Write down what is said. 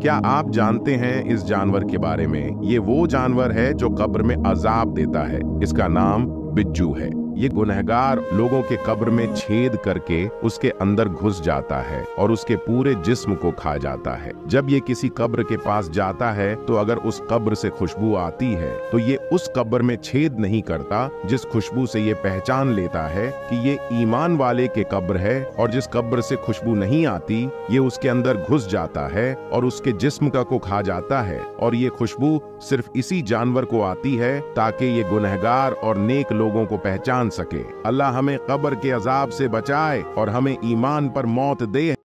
क्या आप जानते हैं इस जानवर के बारे में? ये वो जानवर है जो कब्र में अजाब देता है। इसका नाम बिज्जू है। ये गुनहगार लोगों के कब्र में छेद करके उसके अंदर घुस जाता है और उसके पूरे जिस्म को खा जाता है। जब ये किसी कब्र के पास जाता है तो अगर उस कब्र से खुशबू आती है तो ये उस कब्र में छेद नहीं करता, जिस खुशबू से ये पहचान लेता है कि ये ईमान वाले के कब्र है, और जिस कब्र से खुशबू नहीं आती ये उसके अंदर घुस जाता है और उसके जिस्म का को खा जाता है। और ये खुशबू सिर्फ इसी जानवर को आती है ताकि ये गुनहगार और नेक लोगों को पहचान सके। अल्लाह हमें कब्र के अजाब से बचाए और हमें ईमान पर मौत दे।